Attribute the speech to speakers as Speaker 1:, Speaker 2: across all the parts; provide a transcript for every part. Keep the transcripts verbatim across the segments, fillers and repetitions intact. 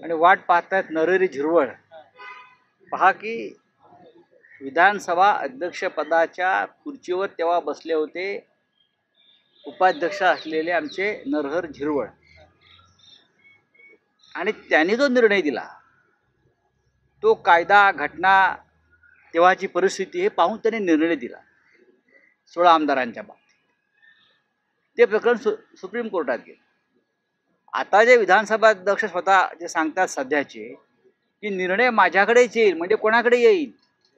Speaker 1: आणि वाट पाहतायत नरहरी झिरवळ. पहा की विधानसभा अध्यक्षपदाच्या खुर्चीवर तेव्हा बसले होते उपाध्यक्ष असलेले आमचे नरहर झिरवळ, आणि त्यांनी जो निर्णय दिला तो कायदा घटना तेव्हाची परिस्थिती हे पाहून त्यांनी निर्णय दिला सोळा आमदारांच्या बाबतीत. ते प्रकरण सु सुप्रीम कोर्टात गेलं. आता जे विधानसभा अध्यक्ष स्वतः जे सांगतात सध्याचे की निर्णय माझ्याकडेच येईल, म्हणजे कोणाकडे येईल?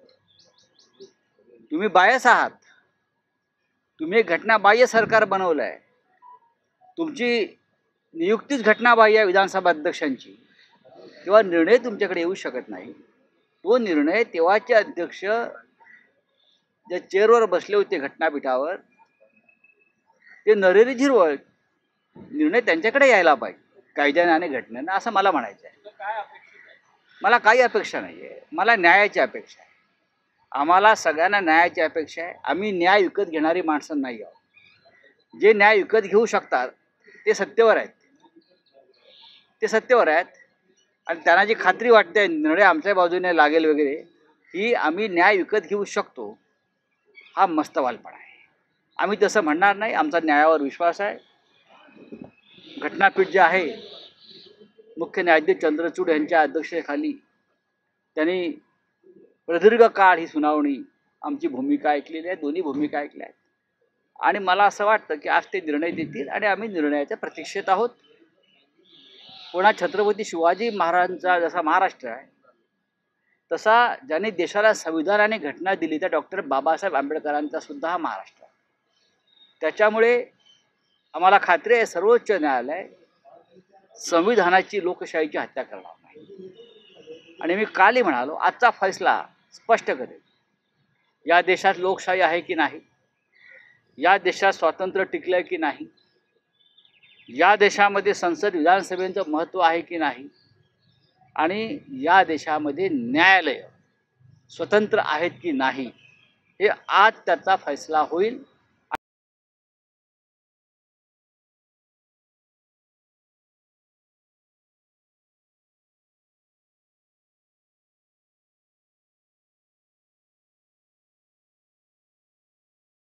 Speaker 1: तुम्ही बायस आहात, तुम्ही घटनाबाह्य सरकार बनवलं आहे, तुमची नियुक्तीच घटनाबाह्य आहे विधानसभा अध्यक्षांची, तेव्हा निर्णय तुमच्याकडे येऊ शकत नाही. तो निर्णय तेव्हाचे अध्यक्ष ज्या चेअरवर बसले होते घटनापीठावर, ते नरहरी झिरवळ, निर्णय त्यांच्याकडे यायला पाहिजे कायद्याने आणि घटनेनं, असं मला म्हणायचं आहे. मला काही अपेक्षा नाही आहे, मला न्यायाची अपेक्षा आहे. आम्हाला सगळ्यांना न्यायाची अपेक्षा आहे. आम्ही न्याय विकत घेणारी माणसं नाही आहोत. जे न्याय विकत घेऊ शकतात ते सत्तेवर आहेत, ते सत्तेवर आहेत आणि त्यांना जी खात्री वाटते निर्णय आमच्या बाजूने लागेल वगैरे, ही आम्ही न्याय विकत घेऊ शकतो, हा मस्तवालपणा आहे. आम्ही तसं म्हणणार नाही. आमचा न्यायावर विश्वास आहे. घटनापीठ जे आहे मुख्य न्यायाधीश चंद्रचूड यांच्या अध्यक्षतेखाली त्यांनी प्रदीर्घ काळ ही सुनावणी आमची भूमिका ऐकलेली आहे, दोन्ही भूमिका ऐकल्या आहेत. आणि मला असं वाटतं की आज ते निर्णय देतील आणि आम्ही निर्णयाच्या प्रतीक्षेत आहोत. पुन्हा छत्रपती शिवाजी महाराजांचा जसा महाराष्ट्र आहे तसा ज्यांनी देशाला संविधान आणि घटना दिली त्या डॉक्टर बाबासाहेब आंबेडकरांचा सुद्धा हा महाराष्ट्र आहे. त्याच्यामुळे आम्हाला खात्री आहे सर्वोच्च न्यायालय संविधानाची लोकशाहीची हत्या करणार नाही. आणि मी कालही म्हणालो, आजचा फैसला स्पष्ट करेल या देशात लोकशाही आहे की नाही, या देशात स्वातंत्र्य टिकलं की नाही, या देशामध्ये संसद विधानसभेचं महत्त्व आहे की नाही, आणि या देशामध्ये न्यायालय स्वतंत्र आहेत की नाही, हे आज त्याचा फैसला होईल.